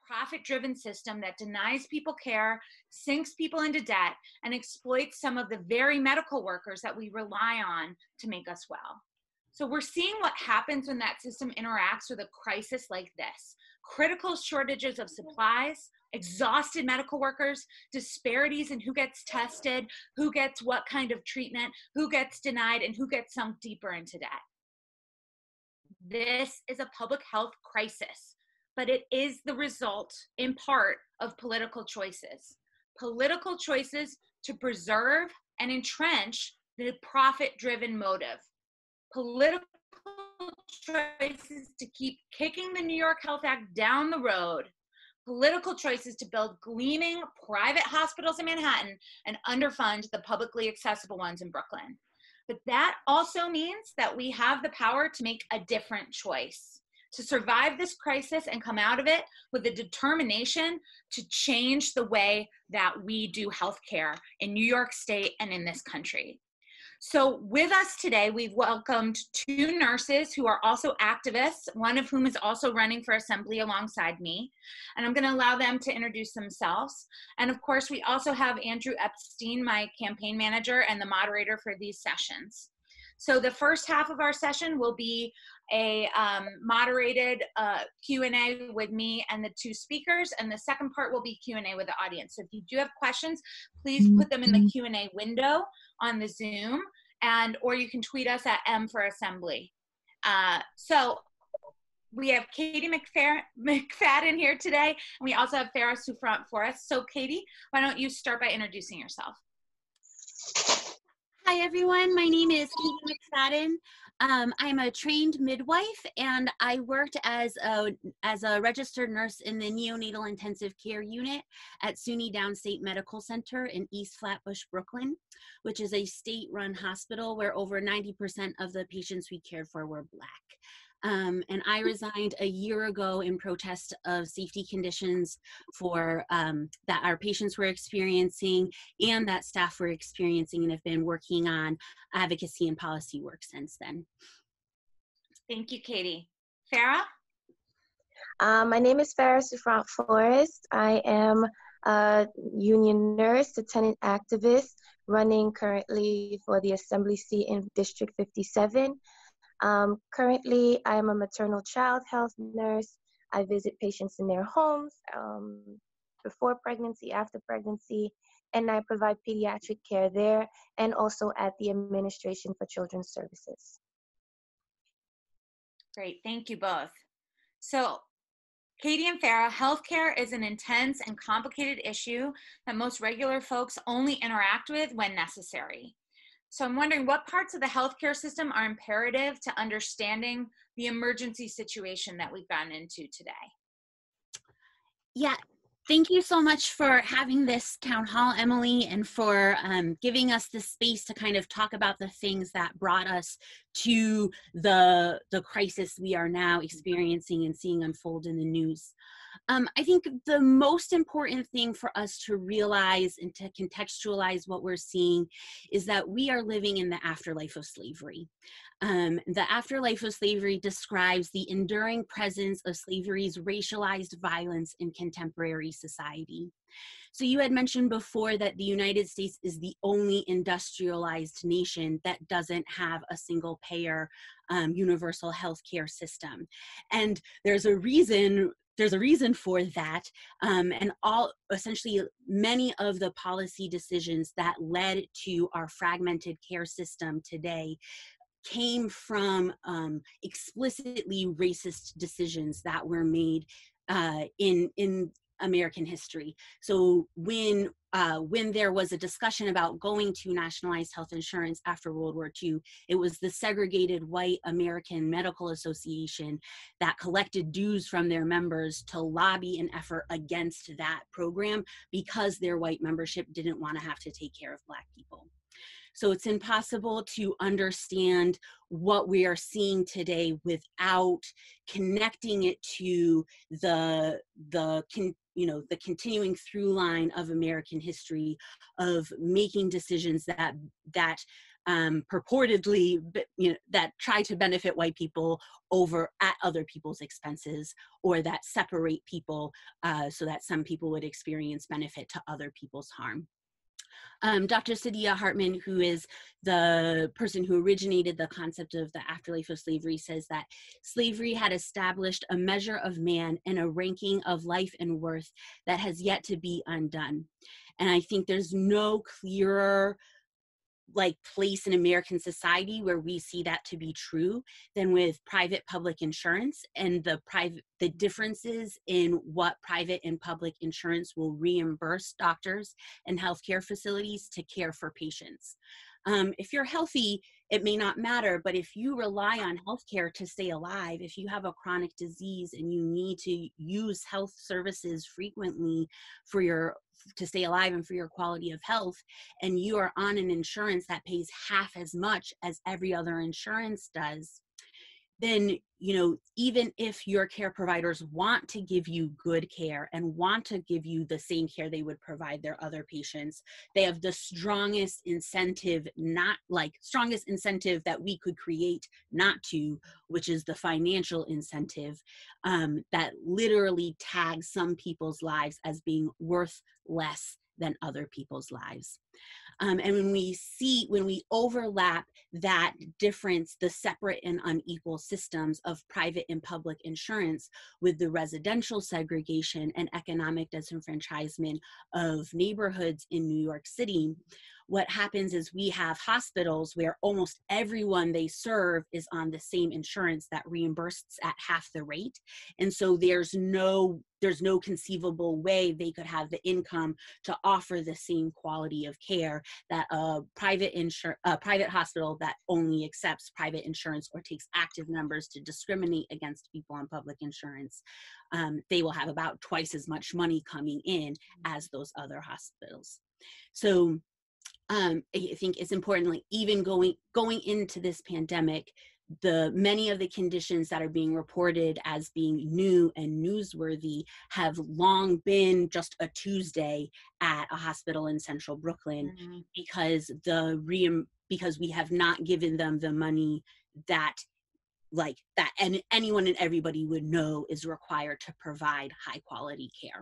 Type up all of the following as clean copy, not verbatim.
profit-driven system that denies people care, sinks people into debt, and exploits some of the very medical workers that we rely on to make us well. So we're seeing what happens when that system interacts with a crisis like this. Critical shortages of supplies, exhausted medical workers, disparities in who gets tested, who gets what kind of treatment, who gets denied, and who gets sunk deeper into debt. This is a public health crisis, but it is the result, in part, of political choices. Political choices to preserve and entrench the profit-driven motive. Political choices to keep kicking the New York Health Act down the road. Political choices to build gleaming private hospitals in Manhattan and underfund the publicly accessible ones in Brooklyn. But that also means that we have the power to make a different choice, to survive this crisis and come out of it with the determination to change the way that we do healthcare in New York State and in this country. So with us today, we've welcomed two nurses who are also activists, one of whom is also running for assembly alongside me. And I'm going to allow them to introduce themselves. And of course, we also have Andrew Epstein, my campaign manager and the moderator for these sessions. So the first half of our session will be a moderated Q&A with me and the two speakers, and the second part will be Q&A with the audience. So if you do have questions, please put them in the Q&A window on the Zoom, or you can tweet us at M4Assembly. So we have Katie McFadden here today, and we also have Phara Souffrant for us. So Katie, why don't you start by introducing yourself? Hi everyone, my name is Katie McFadden. I'm a trained midwife, and I worked as a registered nurse in the neonatal intensive care unit at SUNY Downstate Medical Center in East Flatbush, Brooklyn, which is a state-run hospital where over 90% of the patients we cared for were Black. And I resigned a year ago in protest of safety conditions for that our patients were experiencing and that staff were experiencing, and have been working on advocacy and policy work since then. Thank you, Katie. Phara? My name is Phara Souffrant Williams. I am a union nurse, a tenant activist, running currently for the assembly seat in District 57. Currently, I am a maternal child health nurse. I visit patients in their homes before pregnancy, after pregnancy, and I provide pediatric care there and also at the Administration for Children's Services. Great, thank you both. So, Katie and Phara, healthcare is an intense and complicated issue that most regular folks only interact with when necessary. So I'm wondering what parts of the healthcare system are imperative to understanding the emergency situation that we've gotten into today. Yeah, thank you so much for having this town hall, Emily, and for giving us the space to kind of talk about the things that brought us to the crisis we are now experiencing and seeing unfold in the news. I think the most important thing for us to realize and to contextualize what we're seeing is that we are living in the afterlife of slavery. The afterlife of slavery describes the enduring presence of slavery's racialized violence in contemporary society. So you had mentioned before that the United States is the only industrialized nation that doesn't have a single payer universal healthcare system. And there's a reason for that, and essentially many of the policy decisions that led to our fragmented care system today came from explicitly racist decisions that were made in American history. So when there was a discussion about going to nationalized health insurance after World War II, it was the segregated white American Medical Association that collected dues from their members to lobby an effort against that program because their white membership didn't want to have to take care of Black people. So it's impossible to understand what we are seeing today without connecting it to the continuing through line of American history of making decisions that purportedly, that try to benefit white people over at other people's expenses, or that separate people so that some people would experience benefit to other people's harm. Dr. Saidiya Hartman, who is the person who originated the concept of the afterlife of slavery, says that slavery had established a measure of man and a ranking of life and worth that has yet to be undone. And I think there's no clearer place in American society where we see that to be true than with private public insurance, and the differences in what private and public insurance will reimburse doctors and healthcare facilities to care for patients. If you're healthy, it may not matter, but if you rely on healthcare to stay alive, if you have a chronic disease and you need to use health services frequently to stay alive and for your quality of health, and you are on an insurance that pays half as much as every other insurance does, then, even if your care providers want to give you good care and want to give you the same care they would provide their other patients, they have the strongest incentive that we could create not to, which is the financial incentive that literally tags some people's lives as being worth less than other people's lives. And when we overlap that difference, the separate and unequal systems of private and public insurance with the residential segregation and economic disenfranchisement of neighborhoods in New York City, what happens is we have hospitals where almost everyone they serve is on the same insurance that reimburses at half the rate. And so there's no conceivable way they could have the income to offer the same quality of care that a private hospital that only accepts private insurance or takes active numbers to discriminate against people on public insurance. They will have about twice as much money coming in as those other hospitals. So I think it's important, even going into this pandemic, many of the conditions that are being reported as being new and newsworthy have long been just a Tuesday at a hospital in central Brooklyn, because we have not given them the money that and anyone and everybody would know is required to provide high quality care.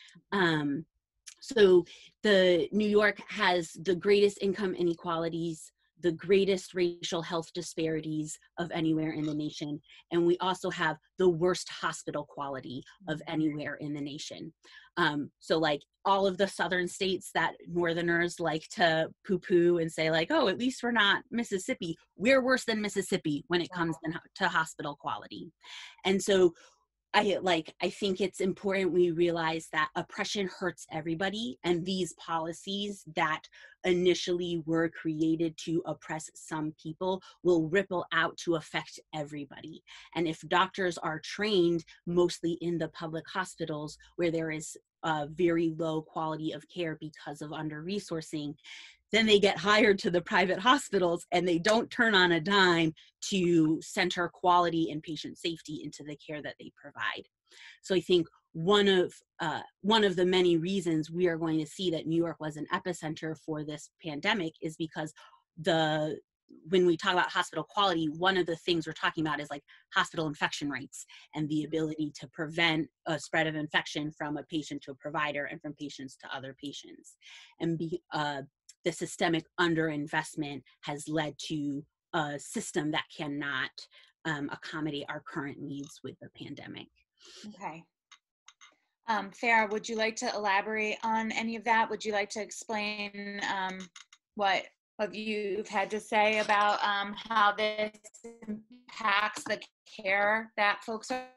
So New York has the greatest income inequalities, the greatest racial health disparities of anywhere in the nation. And we also have the worst hospital quality of anywhere in the nation. So all of the southern states that Northerners like to poo-poo and say oh, at least we're not Mississippi, we're worse than Mississippi when it comes to hospital quality. And so I think it's important we realize that oppression hurts everybody, and these policies that initially were created to oppress some people will ripple out to affect everybody. And if doctors are trained mostly in the public hospitals where there is a very low quality of care because of under-resourcing, then they get hired to the private hospitals and they don't turn on a dime to center quality and patient safety into the care that they provide. So I think one of the many reasons we are going to see that New York was an epicenter for this pandemic is because when we talk about hospital quality, one of the things we're talking about is hospital infection rates and the ability to prevent a spread of infection from a patient to a provider and from patients to other patients. And the systemic underinvestment has led to a system that cannot accommodate our current needs with the pandemic. Okay. Phara, would you like to elaborate on any of that? Would you like to explain what you've had to say about how this impacts the care that folks are?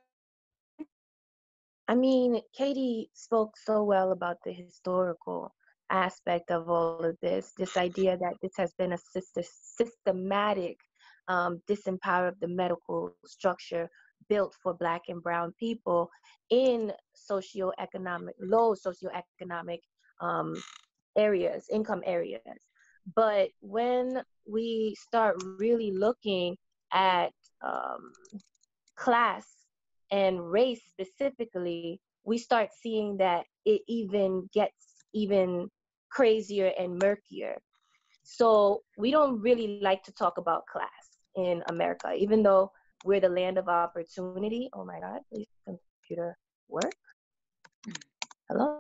I mean, Katie spoke so well about the historical aspect of all of this idea that this has been a systematic disempower of the medical structure built for Black and Brown people in low socioeconomic areas, income areas. But when we start really looking at class and race specifically, we start seeing that it even gets even crazier and murkier. So we don't really like to talk about class in America, even though we're the land of opportunity. Oh my God, please computer work. Hello.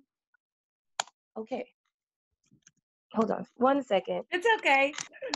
Okay. Hold on 1 second. It's okay.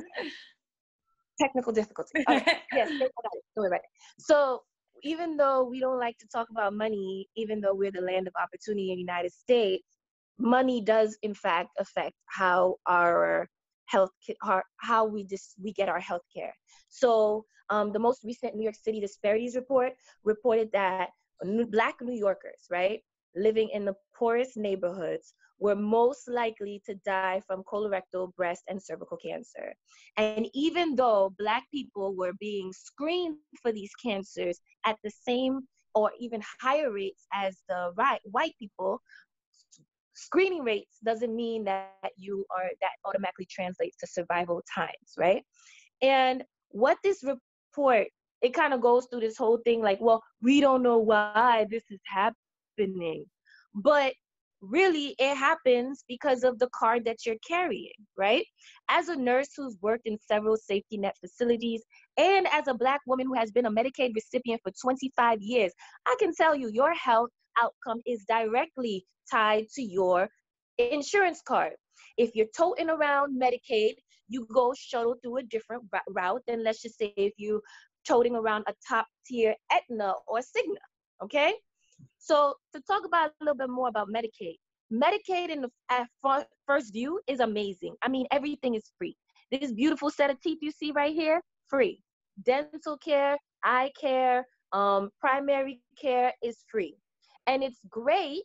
Technical difficulty. All right. Yes, I got it. Don't worry about it. So even though we don't like to talk about money, even though we're the land of opportunity in the United States, money does in fact affect how our health, how we get our health care. So the most recent New York City disparities report reported that Black New Yorkers, right, living in the poorest neighborhoods were most likely to die from colorectal, breast, and cervical cancer. And even though Black people were being screened for these cancers at the same or even higher rates as the white people, screening rates doesn't mean that automatically translates to survival times, right? And what this report, it kind of goes through this whole thing like, well, we don't know why this is happening. But really, it happens because of the card that you're carrying, right? As a nurse who's worked in several safety net facilities, and as a Black woman who has been a Medicaid recipient for 25 years, I can tell you your health outcome is directly tied to your insurance card. If you're toting around Medicaid, you go shuttle through a different route than, let's just say, if you toting around a top tier Aetna or Cigna, okay? So to talk about a little bit more about Medicaid, Medicaid at first view is amazing. I mean, everything is free. This beautiful set of teeth you see right here, free. Dental care, eye care, primary care is free. And it's great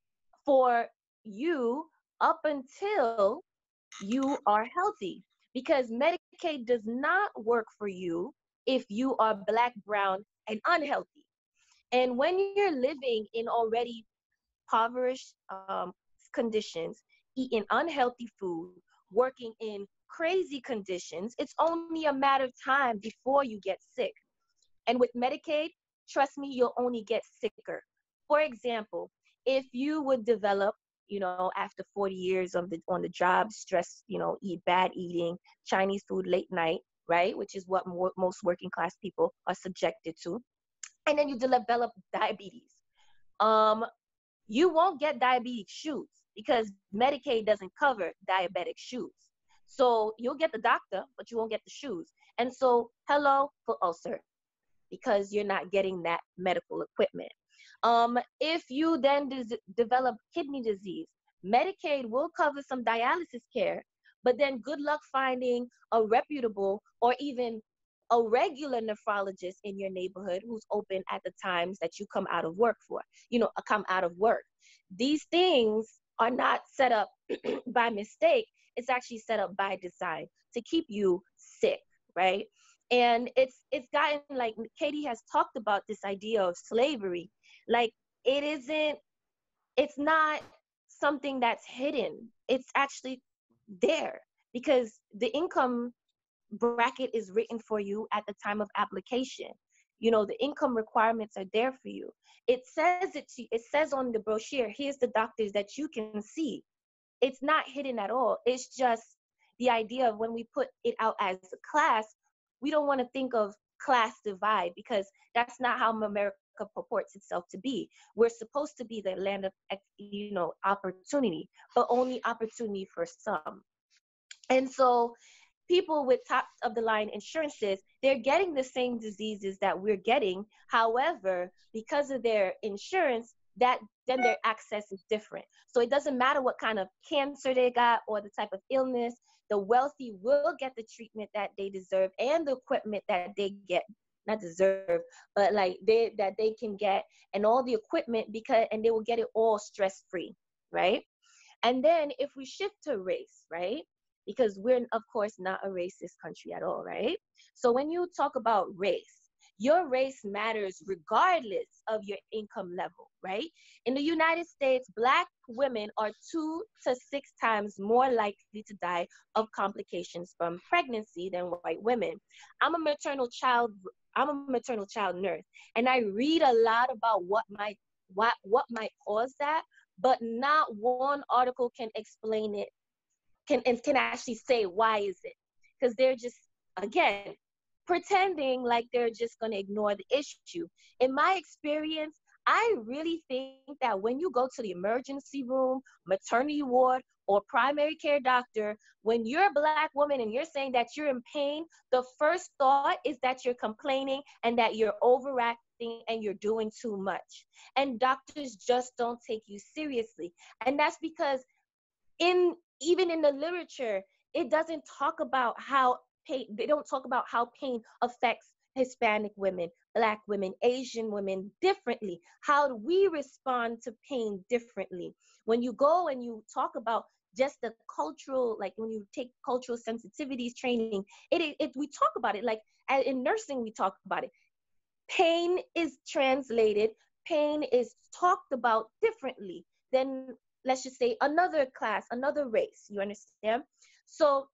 for you up until you are healthy, because Medicaid does not work for you if you are Black, brown, and unhealthy. And when you're living in already impoverished conditions, eating unhealthy food, working in crazy conditions, it's only a matter of time before you get sick. And with Medicaid, trust me, you'll only get sicker. For example, if you would develop, after 40 years on the job, stress, eat bad eating, Chinese food late night, right? Which is what most working class people are subjected to. And then you develop diabetes. You won't get diabetic shoes because Medicaid doesn't cover diabetic shoes. So you'll get the doctor, but you won't get the shoes. And so, hello, foot ulcer, because you're not getting that medical equipment. If you then develop kidney disease, Medicaid will cover some dialysis care, but then good luck finding a reputable or even a regular nephrologist in your neighborhood who's open at the times that you come out of work come out of work. These things are not set up by mistake. It's actually set up by design to keep you sick, right? And it's gotten, like Katie has talked about, this idea of slavery. Like, it's not something that's hidden. It's actually there because the income bracket is written for you at the time of application. The income requirements are there for you. It says on the brochure, here's the doctors that you can see. It's not hidden at all. It's just the idea of when we put it out as a class, we don't want to think of class divide, because that's not how America purports itself to be. We're supposed to be the land of, opportunity, but only opportunity for some. And so people with top of the line insurances, they're getting the same diseases that we're getting. However, because of their insurance, then their access is different. So it doesn't matter what kind of cancer they got or the type of illness. The wealthy will get the treatment that they deserve and the equipment that they get, not deserve, but that they can get, and all the equipment, and they will get it all stress-free, right? And then if we shift to race, right? Because we're, of course, not a racist country at all, right? So when you talk about race, your race matters regardless of your income level, right? In the United States, Black women are 2 to 6 times more likely to die of complications from pregnancy than white women. I'm a maternal child nurse, and I read a lot about what might cause that, but not one article can explain it can actually say, why is it? Because they're just, again, pretending like they're just going to ignore the issue. In my experience, I really think that when you go to the emergency room, maternity ward, or primary care doctor, when you're a Black woman and you're saying that you're in pain, the first thought is that you're complaining and that you're overacting and you're doing too much. And doctors just don't take you seriously. And that's because even in the literature, it doesn't talk about how they don't talk about how pain affects Hispanic women, Black women, Asian women differently. How do we respond to pain differently? When you go and you talk about just the cultural, like when you take cultural sensitivities training, we talk about it. Like in nursing, we talk about it. Pain is translated, pain is talked about differently than, let's just say, another class, another race. You understand? So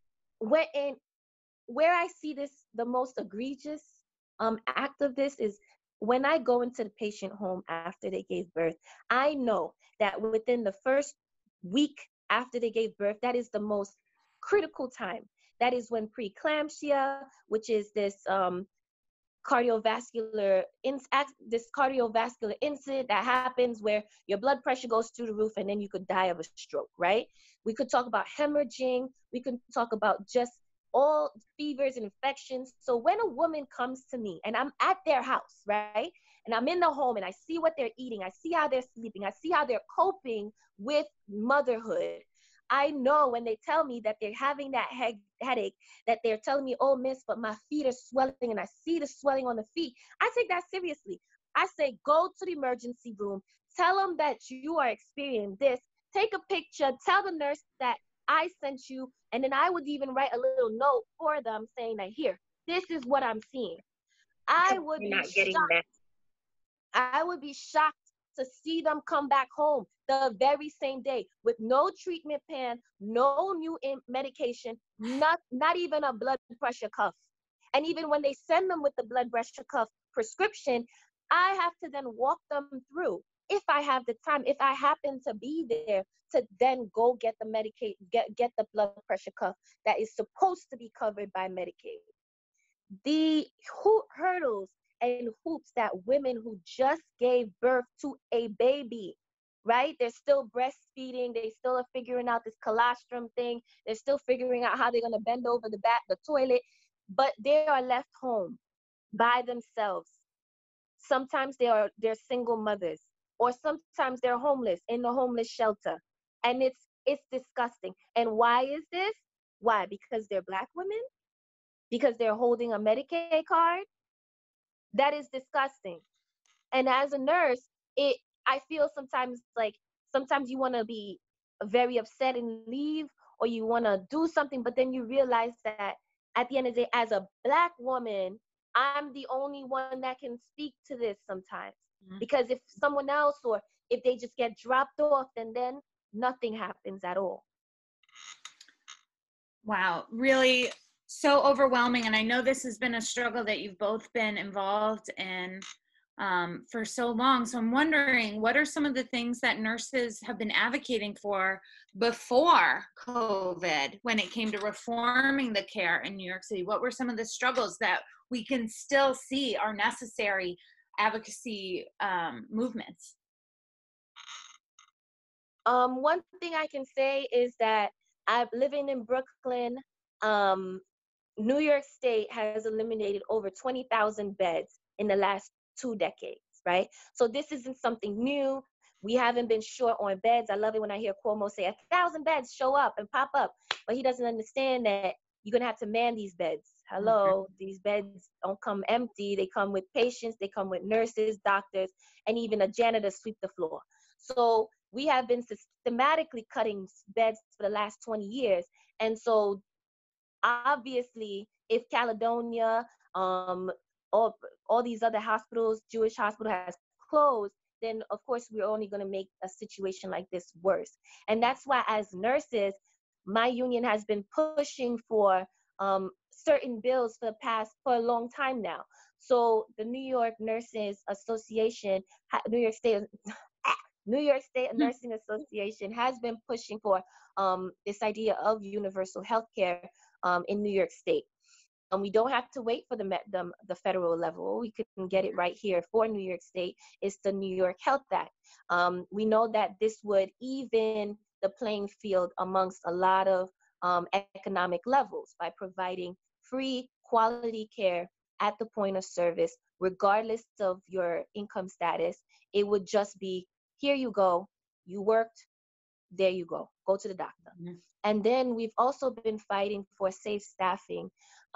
where I see this, the most egregious act of this is when I go into the patient home after they gave birth. I know that within the first week after they gave birth, that is the most critical time. That is when preeclampsia, which is this cardiovascular incident that happens where your blood pressure goes through the roof and then you could die of a stroke, right? We could talk about hemorrhaging. We could talk about just all fevers and infections. So when a woman comes to me and I'm at their house, right? And I'm in the home and I see what they're eating, I see how they're sleeping, I see how they're coping with motherhood. I know when they tell me that they're having that headache, that they're telling me, oh, miss, but my feet are swelling and I see the swelling on the feet. I take that seriously. I say, go to the emergency room, tell them that you are experiencing this, take a picture, tell the nurse that I sent you, and then I would even write a little note for them saying that, here, this is what I'm seeing. I would be shocked to see them come back home the very same day with no treatment plan, no new medication, not even a blood pressure cuff. And even when they send them with the blood pressure cuff prescription, I have to then walk them through, if I have the time, if I happen to be there, to then go get the get the blood pressure cuff that is supposed to be covered by Medicaid. The hurdles and hoops that women who just gave birth to a baby, right? They're still breastfeeding. They still are figuring out this colostrum thing. They're still figuring out how they're going to bend over the toilet, but they are left home by themselves. Sometimes they're single mothers, or sometimes they're homeless in the homeless shelter. And it's disgusting. And why is this? Why? Because they're Black women? Because they're holding a Medicaid card? That is disgusting. And as a nurse, I feel sometimes you want to be very upset and leave, or you want to do something, but then you realize that at the end of the day, as a Black woman, I'm the only one that can speak to this sometimes. Mm-hmm. Because if someone else, or if they just get dropped off, then nothing happens at all. Wow, really so overwhelming. And I know this has been a struggle that you've both been involved in for so long. So I'm wondering, what are some of the things that nurses have been advocating for before COVID when it came to reforming the care in New York City? What were some of the struggles that we can still see are necessary advocacy movements? One thing I can say is that I'm living in Brooklyn. New York State has eliminated over 20,000 beds in the last 2 decades, right? So this isn't something new. We haven't been short on beds. I love it when I hear Cuomo say 1,000 beds show up and pop up, but he doesn't understand that you're gonna have to man these beds. Hello, mm-hmm. These beds don't come empty. They come with patients, they come with nurses, doctors, and even a janitor sweep the floor. So we have been systematically cutting beds for the last 20 years. And so obviously, if Caledonia, all these other hospitals, Jewish hospital has closed, then of course we're only going to make a situation like this worse. And that's why, as nurses, my union has been pushing for certain bills for a long time now. So the New York Nurses Association, New York State New York State Nursing Association has been pushing for this idea of universal health care in New York State. We don't have to wait for the federal level. We can get it right here for New York State. It's the New York Health Act. We know that this would even the playing field amongst a lot of economic levels by providing free quality care at the point of service, regardless of your income status. It would just be, here you go, you worked, there you go to the doctor. Mm-hmm. And then we've also been fighting for safe staffing.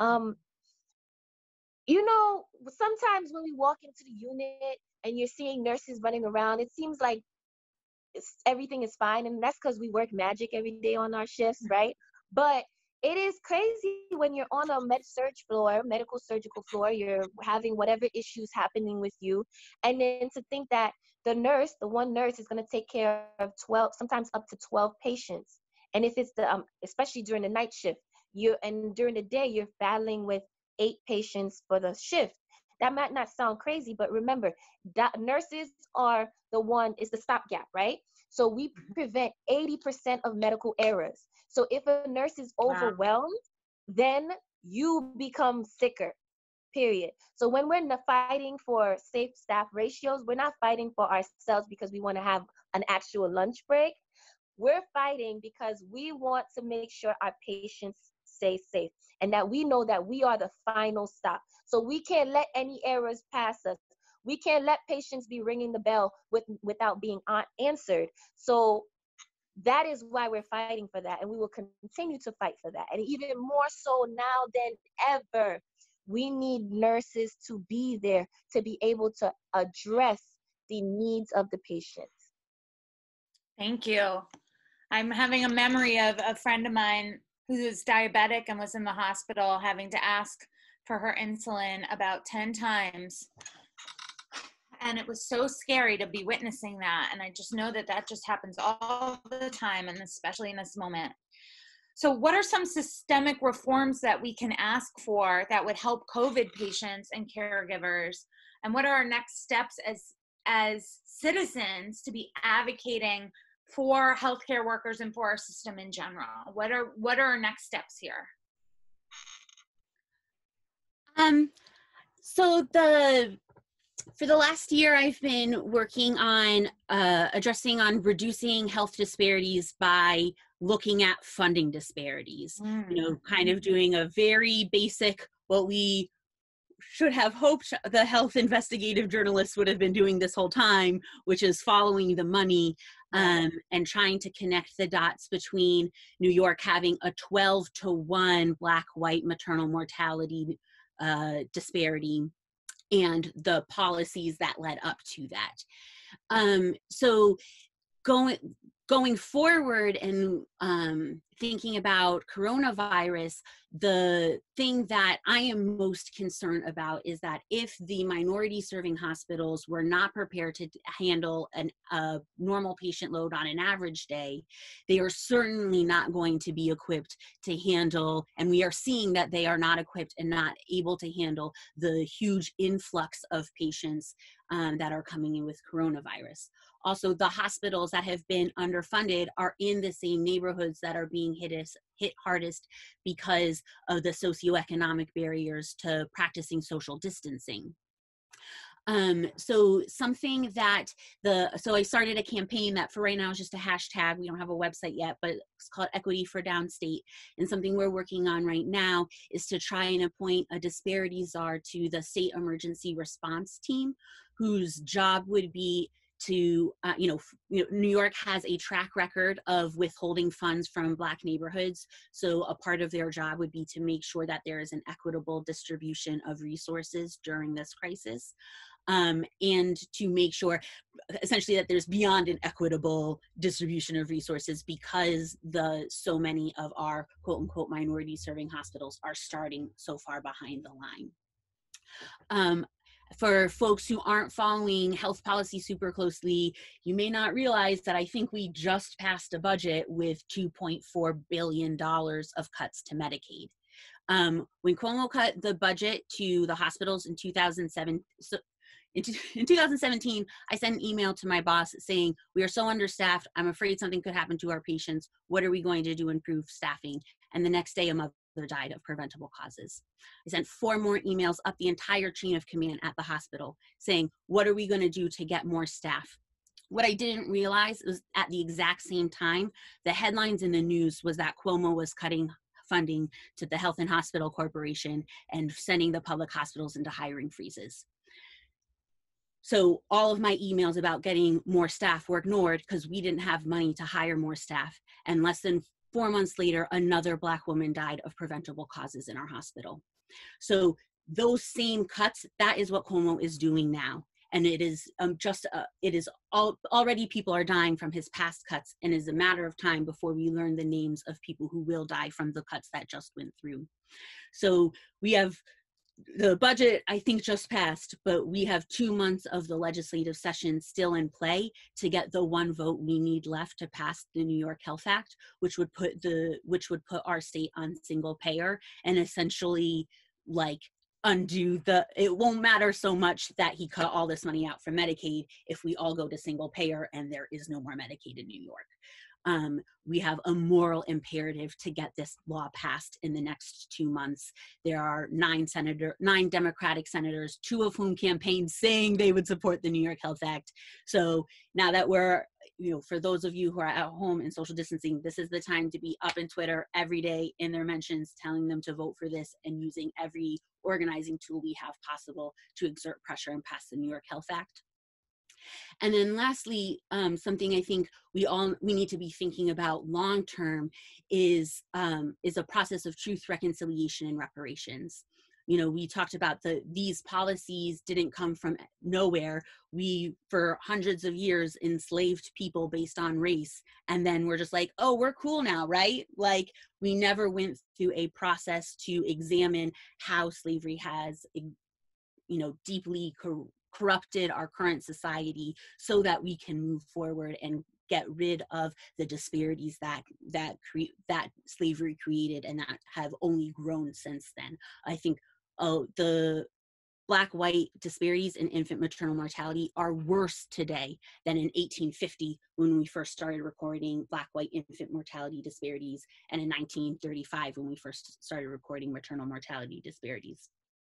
You know, sometimes when we walk into the unit and you're seeing nurses running around, it seems like everything is fine. And that's because we work magic every day on our shifts, right? But it is crazy when you're on a medical surgical floor, you're having whatever issues happening with you. And then to think that the one nurse is going to take care of 12, sometimes up to 12 patients. And if it's especially during the night shift, during the day, you're battling with 8 patients for the shift. That might not sound crazy, but remember that nurses are it's the stopgap, right? So we prevent 80% of medical errors. So if a nurse is overwhelmed, then you become sicker, period. So when we're fighting for safe staff ratios, we're not fighting for ourselves because we want to have an actual lunch break. We're fighting because we want to make sure our patients stay safe and that we know that we are the final stop. So we can't let any errors pass us. We can't let patients be ringing the bell without being answered. So that is why we're fighting for that, and we will continue to fight for that. And even more so now than ever, we need nurses to be there to be able to address the needs of the patients. Thank you. I'm having a memory of a friend of mine who is diabetic and was in the hospital having to ask for her insulin about 10 times. And it was so scary to be witnessing that. And I just know that just happens all the time, and especially in this moment. So what are some systemic reforms that we can ask for that would help COVID patients and caregivers? And what are our next steps as citizens to be advocating for healthcare workers and for our system in general? What are our next steps here? So for the last year, I've been working on reducing health disparities by looking at funding disparities. You know, kind of doing a very basic, what we should have hoped the health investigative journalists would have been doing this whole time, which is following the money and trying to connect the dots between New York having a 12-to-1 Black-white maternal mortality disparity and the policies that led up to that. So going forward and thinking about coronavirus, the thing that I am most concerned about is that if the minority serving hospitals were not prepared to handle a normal patient load on an average day, they are certainly not going to be equipped to handle, and we are seeing that they are not equipped and not able to handle the huge influx of patients that are coming in with coronavirus. Also, the hospitals that have been underfunded are in the same neighborhoods that are being hit hardest because of the socioeconomic barriers to practicing social distancing. So something that so I started a campaign that for right now is just a hashtag. We don't have a website yet, but it's called Equity for Downstate. And something we're working on right now is to try and appoint a disparity czar to the state emergency response team, whose job would be to, New York has a track record of withholding funds from Black neighborhoods. So a part of their job would be to make sure that there is an equitable distribution of resources during this crisis. And to make sure essentially that there's beyond an equitable distribution of resources because so many of our quote unquote minority serving hospitals are starting so far behind the line. For folks who aren't following health policy super closely, you may not realize that I think we just passed a budget with $2.4 billion of cuts to Medicaid. When Cuomo cut the budget to the hospitals in 2007, in 2017, I sent an email to my boss saying, we are so understaffed. I'm afraid something could happen to our patients. What are we going to do to improve staffing? And the next day, a mother died of preventable causes. I sent 4 more emails up the entire chain of command at the hospital saying, what are we going to do to get more staff? What I didn't realize was at the exact same time, the headlines in the news was that Cuomo was cutting funding to the Health and Hospital Corporation and sending the public hospitals into hiring freezes. So all of my emails about getting more staff were ignored because we didn't have money to hire more staff. And less than 4 months later, another Black woman died of preventable causes in our hospital. So those same cuts, that is what Cuomo is doing now. And it is already people are dying from his past cuts, and it is a matter of time before we learn the names of people who will die from the cuts that just went through. So we have the budget, I think, just passed, but we have 2 months of the legislative session still in play to get the 1 vote we need left to pass the New York Health Act, which would put our state on single payer and essentially like undo it won't matter so much that he cut all this money out from Medicaid if we all go to single payer and there is no more Medicaid in New York. We have a moral imperative to get this law passed in the next 2 months. There are 9 Democratic senators, 2 of whom campaigned saying they would support the New York Health Act. So now that we're, for those of you who are at home and social distancing, this is the time to be up in Twitter every day in their mentions, telling them to vote for this and using every organizing tool we have possible to exert pressure and pass the New York Health Act. And then lastly, something I think we need to be thinking about long term is a process of truth, reconciliation, and reparations. We talked about these policies didn't come from nowhere. We, for hundreds of years, enslaved people based on race. And then we're just like, oh, we're cool now, right? Like, we never went through a process to examine how slavery has, deeply corrupted our current society so that we can move forward and get rid of the disparities that slavery created and that have only grown since then. I think the Black-white disparities in infant maternal mortality are worse today than in 1850 when we first started recording Black-white infant mortality disparities, and in 1935 when we first started recording maternal mortality disparities.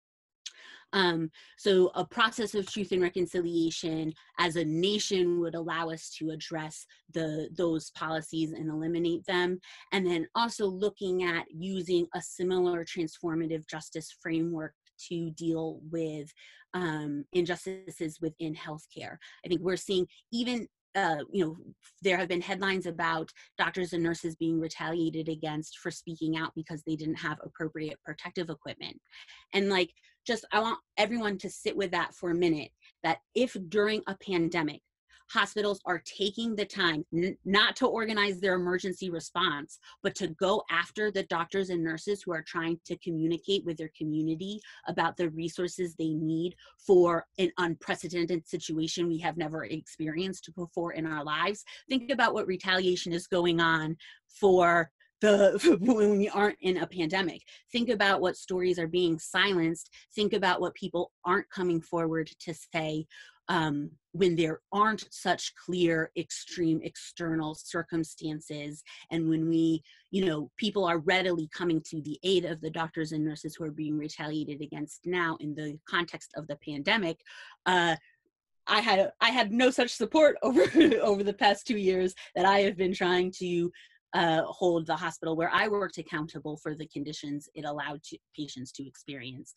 So a process of truth and reconciliation as a nation would allow us to address those policies and eliminate them. And then also looking at using a similar transformative justice framework to deal with injustices within healthcare. I think we're seeing even there have been headlines about doctors and nurses being retaliated against for speaking out because they didn't have appropriate protective equipment. And I want everyone to sit with that for a minute, that if during a pandemic, hospitals are taking the time not to organize their emergency response, but to go after the doctors and nurses who are trying to communicate with their community about the resources they need for an unprecedented situation we have never experienced before in our lives. Think about what retaliation is going on for when we aren't in a pandemic. Think about what stories are being silenced. Think about what people aren't coming forward to say when there aren't such clear extreme external circumstances, and when people are readily coming to the aid of the doctors and nurses who are being retaliated against now in the context of the pandemic. I had no such support over the past 2 years that I have been trying to hold the hospital where I worked accountable for the conditions it allowed patients to experience.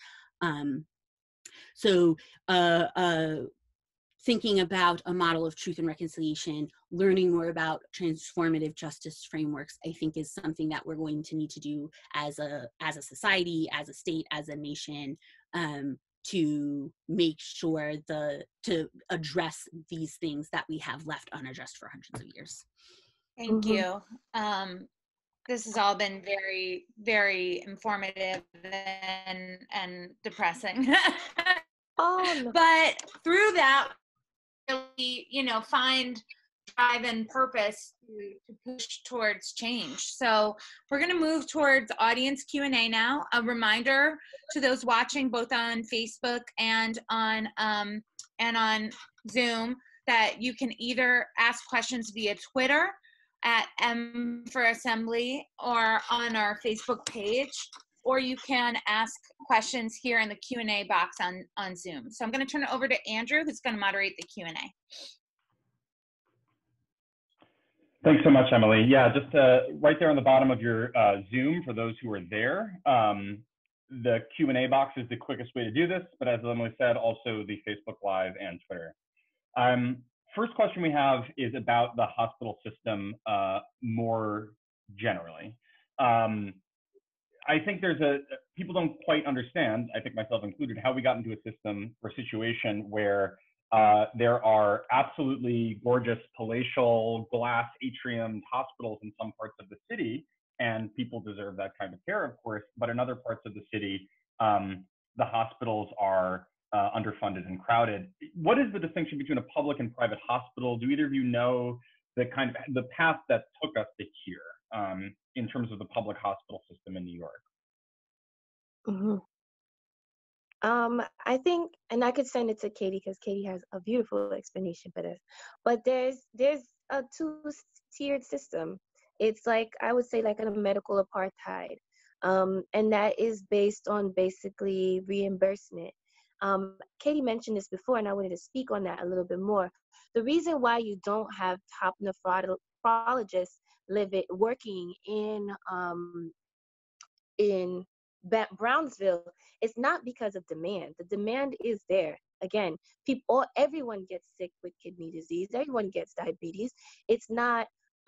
Thinking about a model of truth and reconciliation, learning more about transformative justice frameworks, I think is something that we're going to need to do as a society, as a state, as a nation, to make sure to address these things that we have left unaddressed for hundreds of years. Thank you. This has all been very, very informative and depressing. Oh, no. But through that, really, find drive and purpose to push towards change. So we're going to move towards audience Q&A now. A reminder to those watching both on Facebook and on Zoom that you can either ask questions via Twitter at M for Assembly or on our Facebook page, or you can ask questions here in the Q&A box on Zoom. So I'm going to turn it over to Andrew, who's going to moderate the Q&A. Thanks so much, Emily. Yeah, just right there on the bottom of your Zoom, for those who are there, the Q&A box is the quickest way to do this, but as Emily said, also the Facebook Live and Twitter. First question we have is about the hospital system more generally. I think people don't quite understand, I think myself included, how we got into a system or situation where there are absolutely gorgeous palatial glass atriumed hospitals in some parts of the city, and people deserve that kind of care, of course, but in other parts of the city, the hospitals are underfunded and crowded. What is the distinction between a public and private hospital? Do either of you know the path that took us to here in terms of the public hospital system in New York? Mm-hmm. I think, and I could send it to Katie because Katie has a beautiful explanation for this. But there's a two-tiered system. It's like, I would say, like a medical apartheid, and that is based on basically reimbursement. Katie mentioned this before, and I wanted to speak on that a little bit more. The reason why you don't have top nephrologists working in Brownsville, it's not because of demand. The demand is there. Again, everyone gets sick with kidney disease. Everyone gets diabetes. It's not,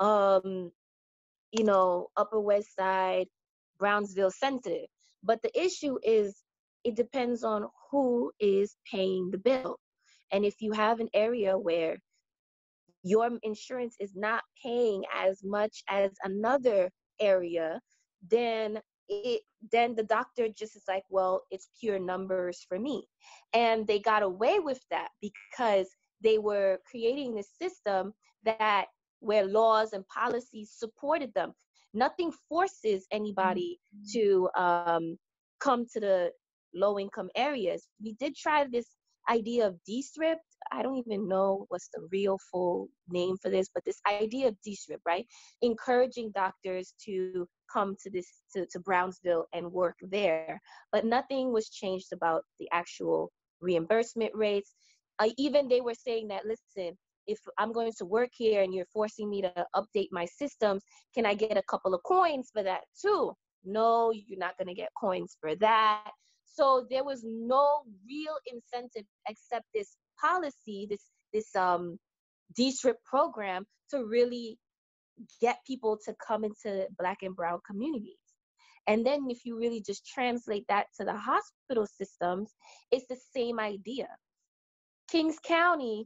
Upper West Side, Brownsville sensitive. But the issue is, it depends on who is paying the bill. And if you have an area where your insurance is not paying as much as another area, then the doctor just is like, well, it's pure numbers for me. And they got away with that because they were creating this system where laws and policies supported them. Nothing forces anybody to come to the low-income areas. We did try this idea of DSRIP. I don't even know what's the real full name for this, but this idea of DSRIP, right? Encouraging doctors to come to Brownsville and work there. But nothing was changed about the actual reimbursement rates. Even they were saying that, listen, if I'm going to work here and you're forcing me to update my systems, can I get a couple of coins for that too? No, you're not going to get coins for that. So there was no real incentive except this policy, this DSRIP program, to really get people to come into Black and Brown communities. And then if you really just translate that to the hospital systems, it's the same idea. Kings County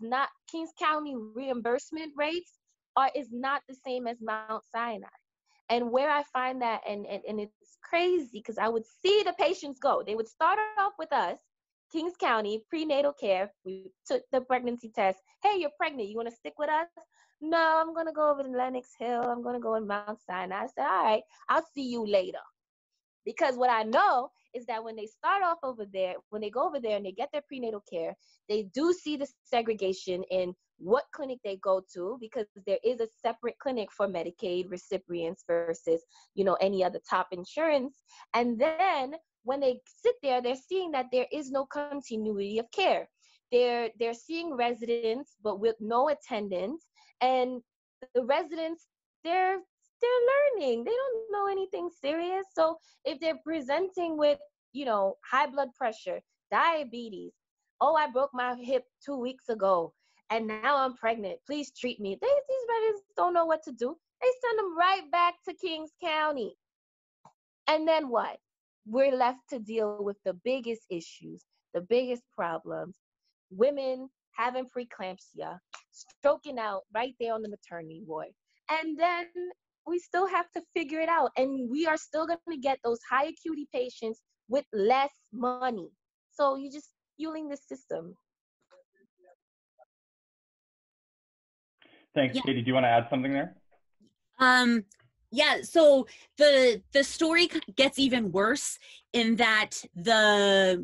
reimbursement rates is not the same as Mount Sinai. And where I find that, and it's crazy because I would see the patients go. They would start off with us, Kings County, prenatal care. We took the pregnancy test. Hey, you're pregnant. You want to stick with us? No, I'm going to go over to Lenox Hill. I'm going to go in Mount Sinai. I said, all right, I'll see you later. Because what I know is that when they start off over there, when they go over there and they get their prenatal care, they do see the segregation in what clinic they go to, because there is a separate clinic for Medicaid recipients versus, any other top insurance. And then when they sit there, they're seeing that there is no continuity of care. They're seeing residents, but with no attendants. And the residents, they're learning. They don't know anything serious. So if they're presenting with, high blood pressure, diabetes, oh, I broke my hip 2 weeks ago, and now I'm pregnant, please treat me. These residents don't know what to do. They send them right back to Kings County. And then what? We're left to deal with the biggest issues, the biggest problems. Women having preeclampsia, stroking out right there on the maternity ward. And then we still have to figure it out. And we are still going to get those high acuity patients with less money. So you're just fueling the system. Thanks, Yeah. Katie. Do you want to add something there? Yeah, so the story gets even worse in that the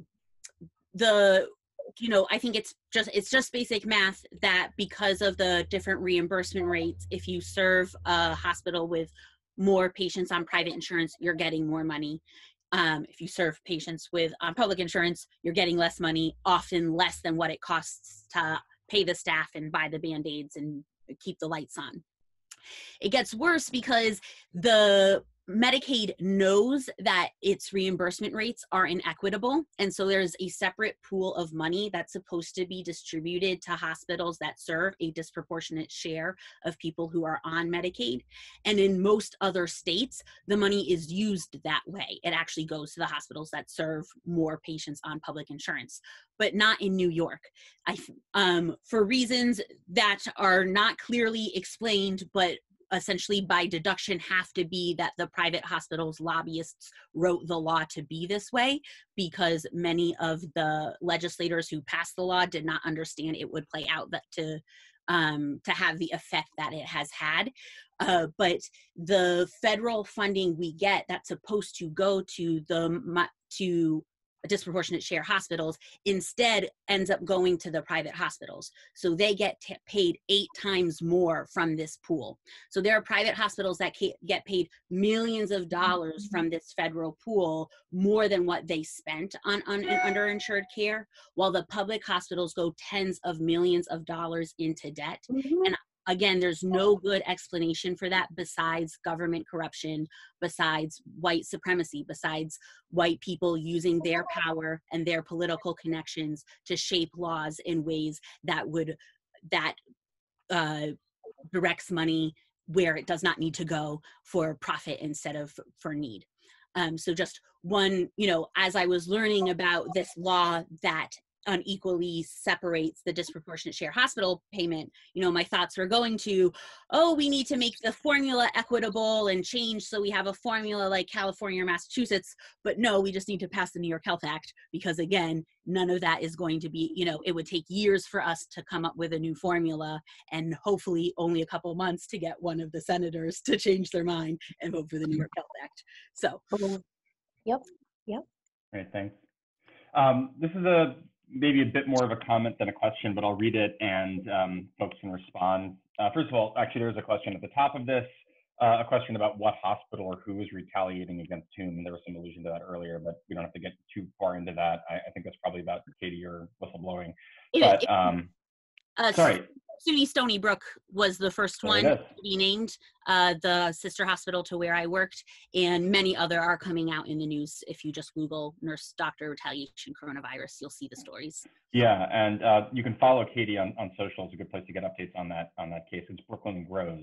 I think it's just basic math that because of the different reimbursement rates, if you serve a hospital with more patients on private insurance, you're getting more money. If you serve patients with public insurance, you're getting less money, often less than what it costs to pay the staff and buy the Band-Aids and keep the lights on. It gets worse because the Medicaid knows that its reimbursement rates are inequitable. And so there's a separate pool of money that's supposed to be distributed to hospitals that serve a disproportionate share of people who are on Medicaid. And in most other states, the money is used that way. It actually goes to the hospitals that serve more patients on public insurance, but not in New York. For reasons that are not clearly explained, but essentially by deduction have to be that the private hospitals lobbyists wrote the law to be this way, because many of the legislators who passed the law did not understand it would play out to have the effect that it has had. But the federal funding we get that's supposed to go to disproportionate share hospitals instead ends up going to the private hospitals. So they get paid 8 times more from this pool. So there are private hospitals that get paid millions of dollars from this federal pool, more than what they spent on underinsured care, while the public hospitals go tens of millions of dollars into debt. And again, there's no good explanation for that besides government corruption, besides white supremacy, besides white people using their power and their political connections to shape laws in ways that directs money where it does not need to go for profit instead of for need. So just one, as I was learning about this law that unequally separates the disproportionate share hospital payment, my thoughts were going to, we need to make the formula equitable and change so we have a formula like California or Massachusetts. But no, we just need to pass the New York Health Act, because again, none of that is going to be, it would take years for us to come up with a new formula, and hopefully only a couple months to get one of the senators to change their mind and vote for the New York Health Act. So. Yep. Great, thanks. This is maybe a bit more of a comment than a question, but I'll read it and folks can respond. First of all, actually, there's a question at the top of this, a question about what hospital or who is retaliating against whom. There was some allusion to that earlier, but we don't have to get too far into that. I think that's probably about Katie or whistleblowing. But sorry. SUNY Stony Brook was the first one to be named, the sister hospital to where I worked, and many other are coming out in the news. If you just Google nurse doctor retaliation coronavirus, you'll see the stories. Yeah, and you can follow Katie on social. It's a good place to get updates on that case. It's Brooklyn Grows.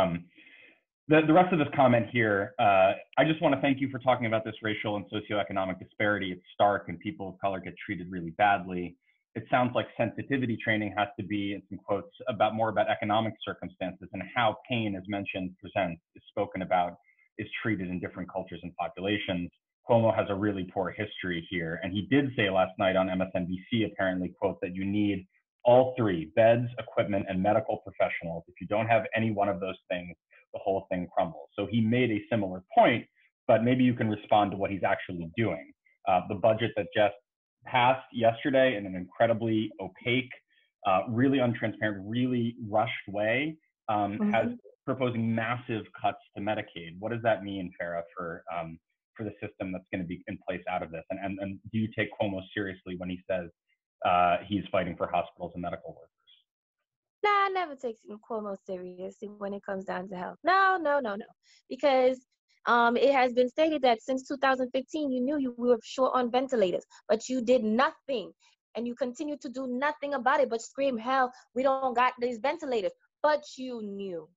The rest of this comment here, I just want to thank you for talking about this racial and socioeconomic disparity. It's stark and people of color get treated really badly. It sounds like sensitivity training has to be, in some quotes, more about economic circumstances and how pain, as mentioned, presents, is spoken about, is treated in different cultures and populations. Cuomo has a really poor history here. And he did say last night on MSNBC, apparently, quote, that you need all 3, beds, equipment, and medical professionals. If you don't have any one of those things, the whole thing crumbles. So he made a similar point, but maybe you can respond to what he's actually doing. The budget that just passed yesterday in an incredibly opaque, really untransparent, really rushed way, has proposing massive cuts to Medicaid. What does that mean, Phara, for the system that's going to be in place out of this? And do you take Cuomo seriously when he says he's fighting for hospitals and medical workers? Nah, I never take Cuomo seriously when it comes down to health. No. Because it has been stated that since 2015, you knew you were short on ventilators, but you did nothing. And you continue to do nothing about it, but scream, hell, we don't got these ventilators. But you knew.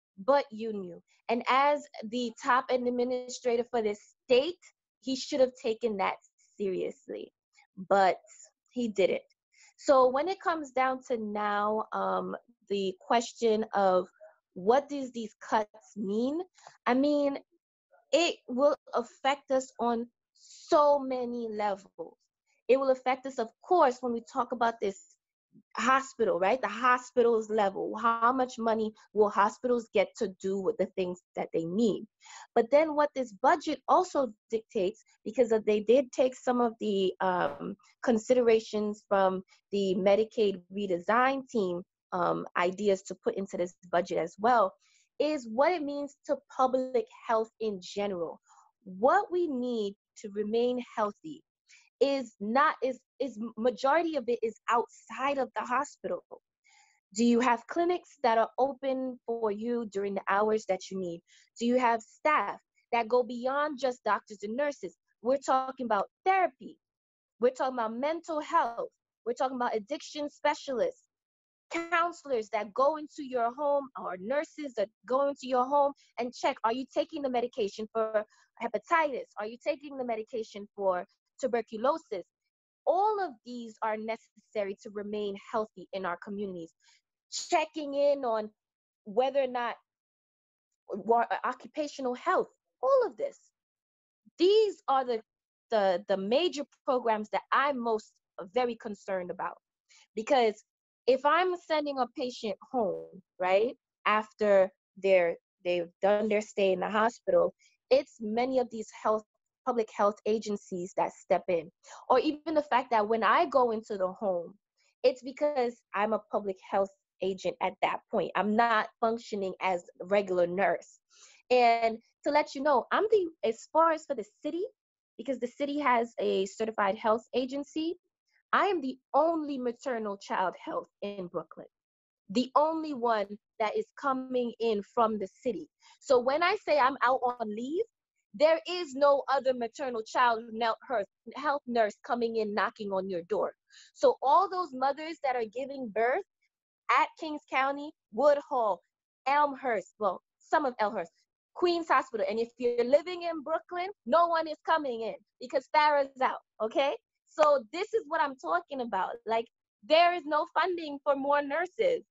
And as the top administrator for this state, he should have taken that seriously, but he didn't. So when it comes down to now, the question of what does these cuts mean? I mean, it will affect us on so many levels. It will affect us, of course, when we talk about this hospital, right? The hospital's level. How much money will hospitals get to do with the things that they need? But then what this budget also dictates, because they did take some of the considerations from the Medicaid redesign team ideas to put into this budget as well, is what it means to public health in general. What we need to remain healthy is majority of it is outside of the hospital. Do you have clinics that are open for you during the hours that you need? Do you have staff that go beyond just doctors and nurses? We're talking about therapy. We're talking about mental health. We're talking about addiction specialists, counselors that go into your home, or nurses that go into your home and check, are you taking the medication for hepatitis? Are you taking the medication for tuberculosis? All of these are necessary to remain healthy in our communities. Checking in on whether or not occupational health, all of this. These are the major programs that I'm most very concerned about. Because if I'm sending a patient home, right, after they've done their stay in the hospital, it's many of these public health agencies that step in. Or even the fact that when I go into the home, it's because I'm a public health agent at that point. I'm not functioning as a regular nurse. And to let you know, as far as for the city, because the city has a certified health agency, I am the only maternal child health in Brooklyn. The only one that is coming in from the city. So when I say I'm out on leave, there is no other maternal child health nurse coming in knocking on your door. So all those mothers that are giving birth at Kings County, Woodhull, Elmhurst, well, some of Elmhurst, Queens Hospital, and if you're living in Brooklyn, no one is coming in because Phara's out, okay? So this is what I'm talking about. Like, there is no funding for more nurses.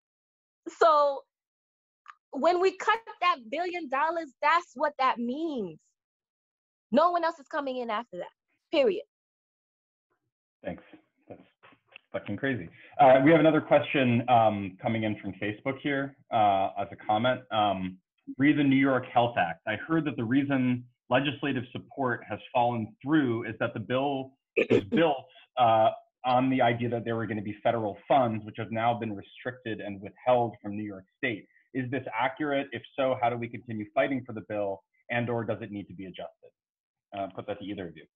So when we cut that $1 billion, that's what that means. No one else is coming in after that, period. Thanks. That's fucking crazy. We have another question coming in from Facebook here as a comment. Re the New York Health Act. I heard that the reason legislative support has fallen through is that the bill was built on the idea that there were going to be federal funds, which have now been restricted and withheld from New York State. Is this accurate? If so, how do we continue fighting for the bill, and or does it need to be adjusted? Put that to either of you.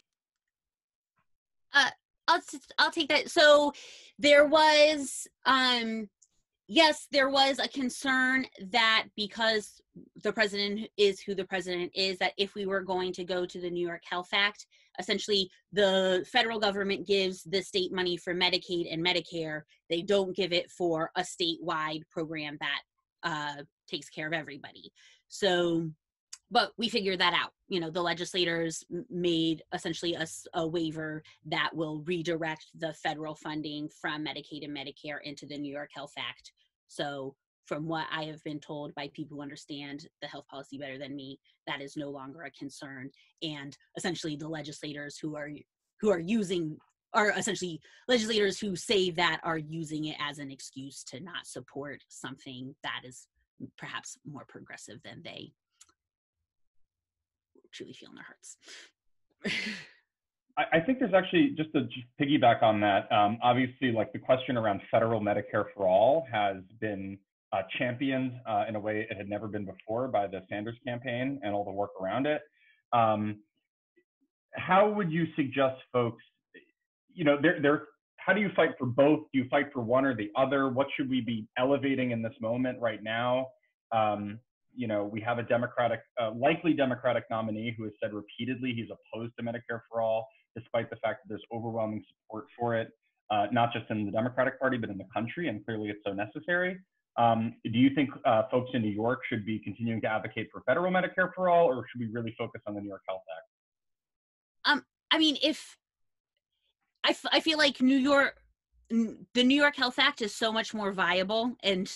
I'll take that. So there was, yes, there was a concern that because the president is who the president is, that if we were going to go to the New York Health Act, essentially the federal government gives the state money for Medicaid and Medicare. They don't give it for a statewide program that takes care of everybody. So, but we figured that out. You know, the legislators made essentially a waiver that will redirect the federal funding from Medicaid and Medicare into the New York Health Act. So from what I have been told by people who understand the health policy better than me, that is no longer a concern. And essentially the legislators who are using, are essentially legislators who say that are using it as an excuse to not support something that is perhaps more progressive than they truly feel in their hearts. I think there's actually, just to piggyback on that, obviously like the question around federal Medicare for all has been championed in a way it had never been before by the Sanders campaign and all the work around it. How would you suggest folks, you know, how do you fight for both? Do you fight for one or the other? What should we be elevating in this moment right now? You know, we have a likely Democratic nominee who has said repeatedly he's opposed to Medicare for all, despite the fact that there's overwhelming support for it, not just in the Democratic Party, but in the country, and clearly it's so necessary. Do you think folks in New York should be continuing to advocate for federal Medicare for all, or should we really focus on the New York Health Act? I mean, if I feel like the New York Health Act is so much more viable, and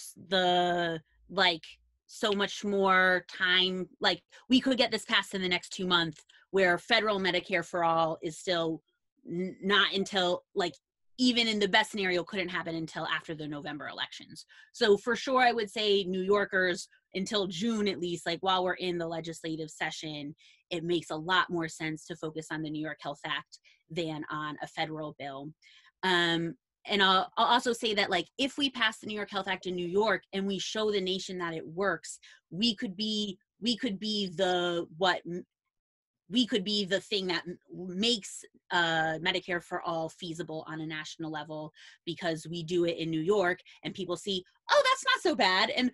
so much more time, like we could get this passed in the next 2 months, where federal Medicare for all is still not until like even in the best scenario, couldn't happen until after the November elections. So for sure, I would say New Yorkers, until June at least, like while we're in the legislative session, it makes a lot more sense to focus on the New York Health Act than on a federal bill. And I'll also say that, like, if we pass the New York Health Act in New York and we show the nation that it works, we could be the thing that makes Medicare for all feasible on a national level, because we do it in New York and people see, oh, that's not so bad. And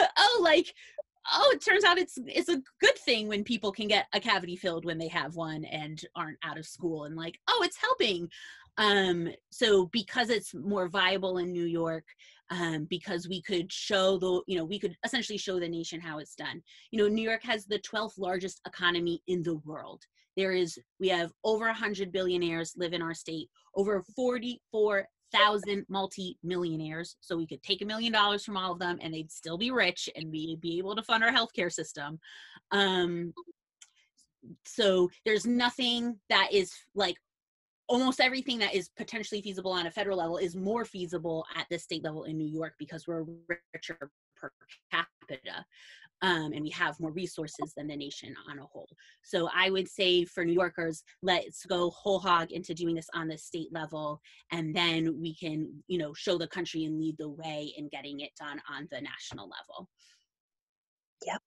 it turns out it's a good thing when people can get a cavity filled when they have one and aren't out of school, and like, oh, it's helping. So because it's more viable in New York, because we could we could essentially show the nation how it's done. New York has the 12th largest economy in the world. We have over 100 billionaires live in our state, over 44,000 multi-millionaires. So we could take $1 million from all of them and they'd still be rich and we'd be able to fund our healthcare system. So there's nothing that is like, almost everything that is potentially feasible on a federal level is more feasible at the state level in New York, because we're richer per capita, and we have more resources than the nation on a whole. So I would say for New Yorkers, let's go whole hog into doing this on the state level, and then we can, show the country and lead the way in getting it done on the national level. Yep.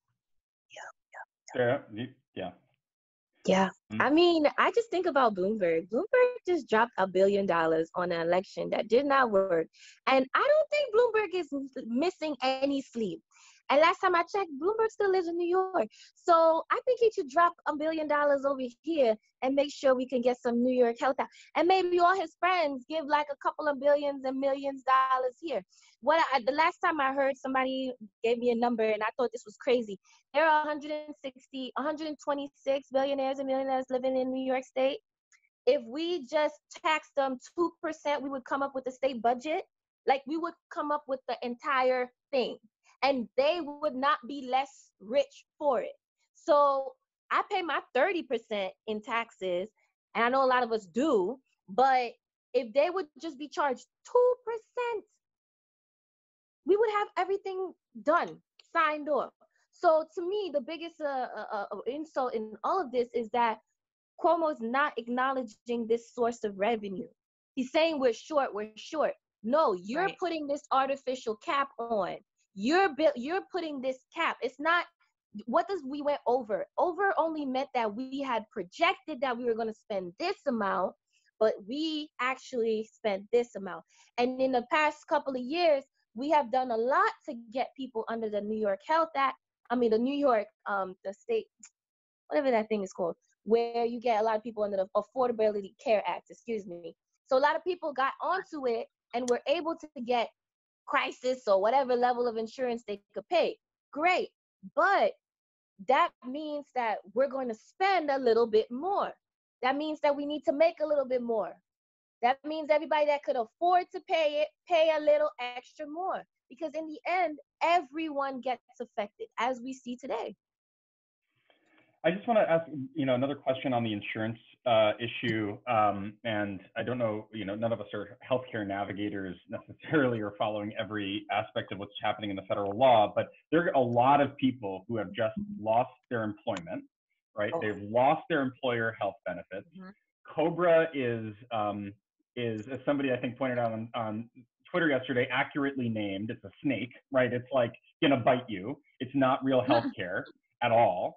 Yeah. Yeah. I mean, I just think about Bloomberg. Bloomberg just dropped $1 billion on an election that did not work. And I don't think Bloomberg is missing any sleep. And last time I checked, Bloomberg still lives in New York. So I think he should drop $1 billion over here and make sure we can get some New York health out. And maybe all his friends give like a couple of billions and millions dollars here. The last time I heard, somebody gave me a number and I thought this was crazy. There are 126 billionaires and millionaires living in New York State. If we just taxed them 2%, we would come up with the state budget. Like, we would come up with the entire thing. And they would not be less rich for it. So I pay my 30% in taxes, and I know a lot of us do, but if they would just be charged 2%, we would have everything done, signed off. So to me, the biggest insult in all of this is that Cuomo's not acknowledging this source of revenue. He's saying we're short. No, you're Right. putting this artificial cap on. You're putting this cap. It's not, what does we went over? Over only meant that we had projected that we were going to spend this amount, but we actually spent this amount. And in the past couple of years, we have done a lot to get people under the New York Health Act. I mean, the New York, the state, whatever that thing is called, where you get a lot of people under the Affordability Care Act, excuse me. So a lot of people got onto it and were able to get crisis or whatever level of insurance they could pay. Great. But that means that we're going to spend a little bit more. That means that we need to make a little bit more. That means everybody that could afford to pay it, pay a little extra more. Because in the end, everyone gets affected, as we see today. I just want to ask, another question on the insurance issue. And I don't know, none of us are healthcare navigators necessarily or following every aspect of what's happening in the federal law, but there are a lot of people who have just lost their employment, right? They've lost their employer health benefits. Mm-hmm. COBRA is, as somebody I think pointed out on Twitter yesterday, accurately named. It's a snake, right? It's like gonna bite you. It's not real healthcare at all.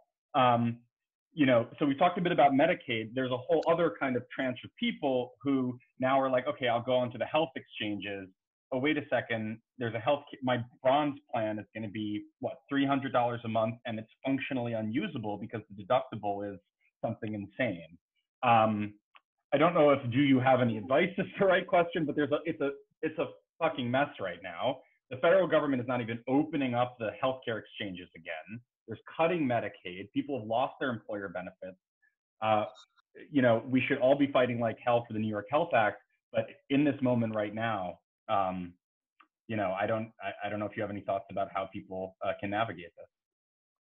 So we talked a bit about Medicaid. There's a whole other kind of tranche of people who now are like, okay, I'll go onto the health exchanges. Oh, wait a second. There's my bronze plan is going to be $300 a month, and it's functionally unusable because the deductible is something insane. I don't know do you have any advice is the right question, but it's a fucking mess right now. The federal government is not even opening up the healthcare exchanges again. There's cutting Medicaid. People have lost their employer benefits. We should all be fighting like hell for the New York Health Act, but in this moment right now, I don't know if you have any thoughts about how people can navigate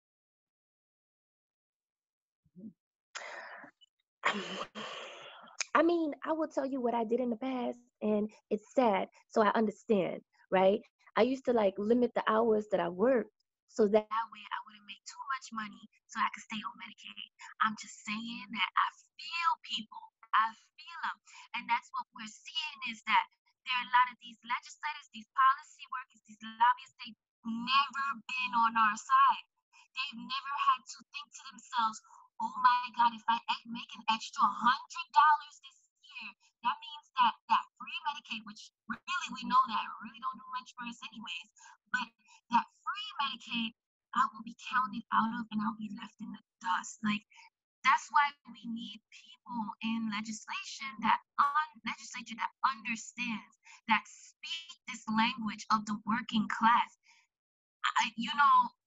this. I mean, I will tell you what I did in the past, and it's sad. So I understand, right? I used to like limit the hours that I worked so that way I wouldn't make too much money so I could stay on Medicaid. I'm just saying that I feel people. I feel them. And that's what we're seeing is that there are a lot of these legislators, these policy workers, these lobbyists, they've never been on our side. They've never had to think to themselves, oh my God, if I make an extra $100 this year, that means that free Medicaid, which really we know that really don't do much for us anyways, but that free Medicaid, I will be counted out of and I'll be left in the dust. Like, that's why we need people in legislature that understands, that speak this language of the working class. I don't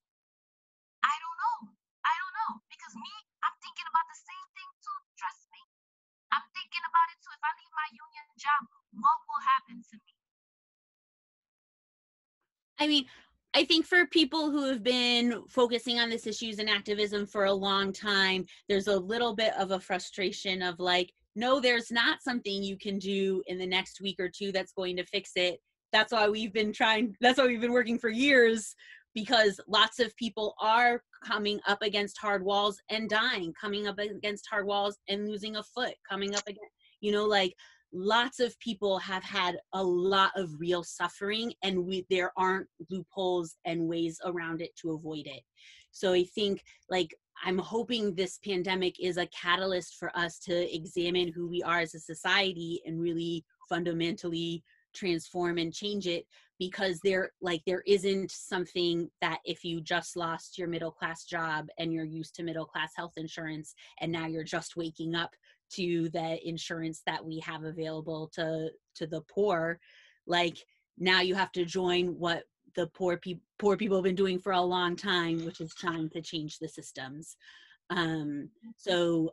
know, because I'm thinking about the same thing too. Trust me, I'm thinking about it too. If I leave my union job, what will happen to me? I mean, I think for people who have been focusing on this issues and activism for a long time, there's a little bit of a frustration of like, no, there's not something you can do in the next week or two that's going to fix it. That's why we've been working for years, because lots of people are coming up against hard walls and dying, coming up against hard walls and losing a foot, coming up against, like lots of people have had a lot of real suffering, and there aren't loopholes and ways around it to avoid it. So I think like I'm hoping this pandemic is a catalyst for us to examine who we are as a society and really fundamentally transform and change it, because there isn't something that if you just lost your middle class job and you're used to middle class health insurance and now you're just waking up to the insurance that we have available to the poor, like now you have to join what the poor people have been doing for a long time, which is trying to change the systems. So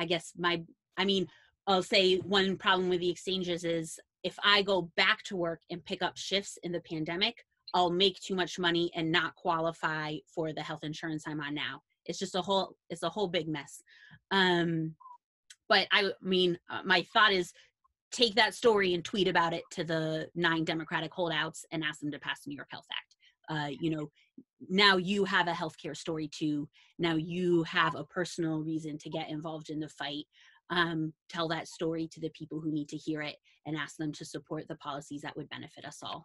I'll say one problem with the exchanges is if I go back to work and pick up shifts in the pandemic, I'll make too much money and not qualify for the health insurance I'm on now. It's just a whole big mess. But my thought is take that story and tweet about it to the 9 Democratic holdouts and ask them to pass the New York Health Act. Now you have a healthcare story too. Now you have a personal reason to get involved in the fight. Tell that story to the people who need to hear it and ask them to support the policies that would benefit us all.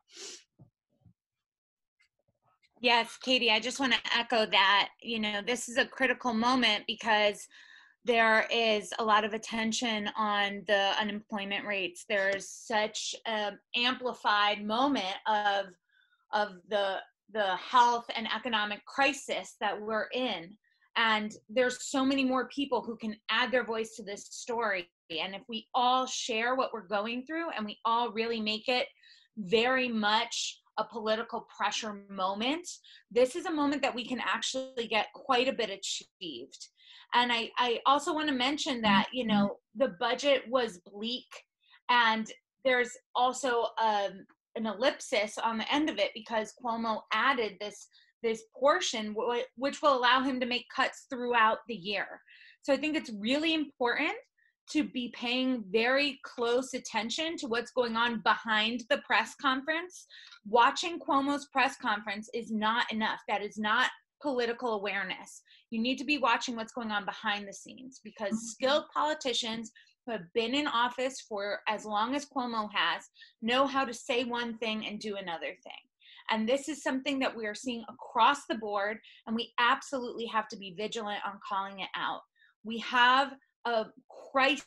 Yes, Katie, I just want to echo that. This is a critical moment because there is a lot of attention on the unemployment rates. There's such an amplified moment of the health and economic crisis that we're in. And there's so many more people who can add their voice to this story. And if we all share what we're going through and we all really make it very much a political pressure moment, this is a moment that we can actually get quite a bit achieved. And I also want to mention that, the budget was bleak, and there's also an ellipsis on the end of it because Cuomo added this portion which will allow him to make cuts throughout the year. So I think it's really important to be paying very close attention to what's going on behind the press conference. Watching Cuomo's press conference is not enough. That is not political awareness. You need to be watching what's going on behind the scenes, because skilled politicians who have been in office for as long as Cuomo has know how to say one thing and do another thing. And this is something that we are seeing across the board, and we absolutely have to be vigilant on calling it out. We have a crisis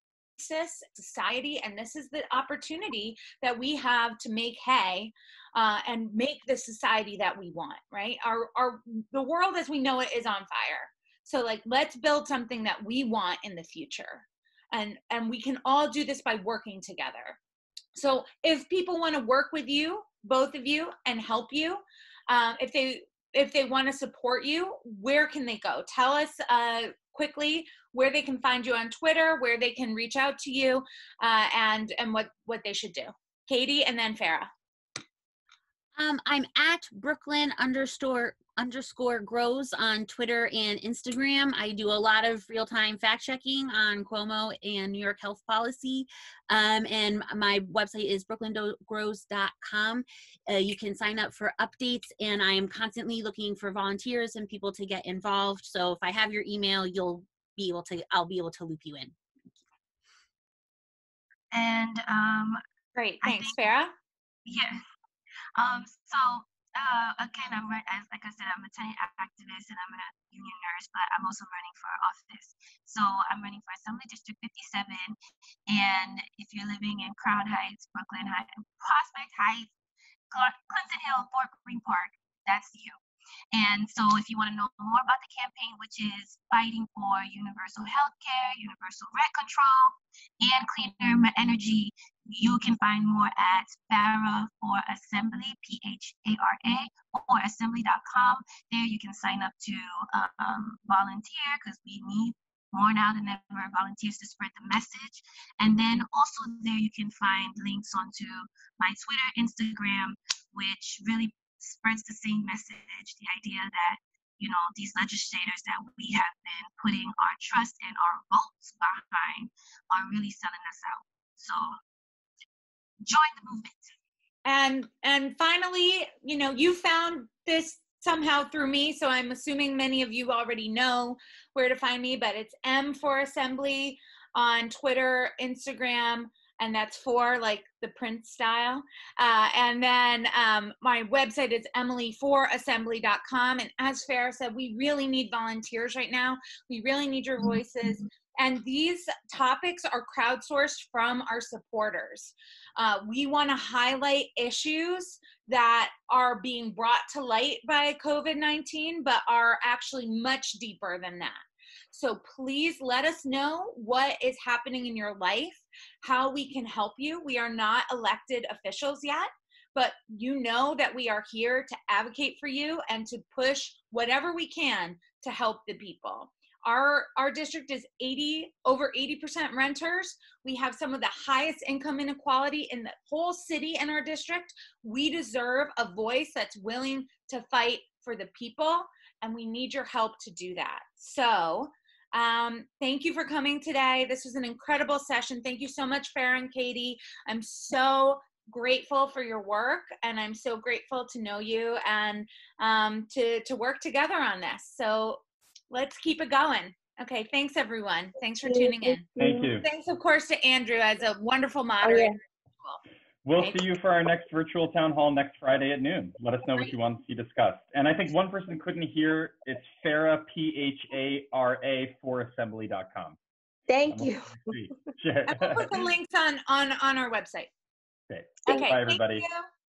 society, and this is the opportunity that we have to make hay and make the society that we want, right? The world as we know it is on fire. So let's build something that we want in the future. And we can all do this by working together. So if people want to work with you, both of you, and help you, if they want to support you, where can they go? Tell us quickly where they can find you on Twitter, where they can reach out to you, and what they should do. Katie, and then Phara. I'm at Brooklyn_grows on Twitter and Instagram. I do a lot of real-time fact-checking on Cuomo and New York health policy. And my website is brooklyngrows.com. You can sign up for updates, and I am constantly looking for volunteers and people to get involved. So if I have your email, I'll be able to loop you in. And Great, thanks, Phara. yeah. Again, like I said, I'm a tenant activist and I'm a union nurse, but I'm also running for office. So I'm running for Assembly District 57. And if you're living in Crown Heights, Brooklyn Heights, Prospect Heights, Clinton Hill, Fort Greene Park, that's you. And so if you want to know more about the campaign, which is fighting for universal health care, universal rent control, and cleaner energy, you can find more at Phara for Assembly, Phara, or assembly.com. There you can sign up to volunteer, because we need more now than ever volunteers to spread the message. And then also there you can find links onto my Twitter, Instagram, which really spreads the same message, the idea that, you know, these legislators that we have been putting our trust and our votes behind are really selling us out. So join the movement. And finally, you know, you found this somehow through me, so I'm assuming many of you already know where to find me, but it's M for Assembly on Twitter, Instagram, and that's for like the print style. And then my website is emilyforassembly.com. And as Phara said, we really need volunteers right now. We really need your voices. And these topics are crowdsourced from our supporters. We want to highlight issues that are being brought to light by COVID-19, but are actually much deeper than that. So please let us know what is happening in your life, how we can help you. We are not elected officials yet, but you know that we are here to advocate for you and to push whatever we can to help the people. Our district is over 80% renters. We have some of the highest income inequality in the whole city in our district. We deserve a voice that's willing to fight for the people, and we need your help to do that. So thank you for coming today. This was an incredible session. Thank you so much, Phara and Katie. I'm so grateful for your work, and I'm so grateful to know you and to work together on this. So let's keep it going. Okay, thanks everyone. Thanks for tuning in. Thank you. Thanks, of course, to Andrew as a wonderful moderator. We'll see you for our next virtual town hall next Friday at noon. Let us know what you want to see discussed. And I think one person couldn't hear, it's Phara, Phara, for assembly.com. Thank you. And we'll put the links on our website. Okay. Okay. Bye, everybody. Thank you.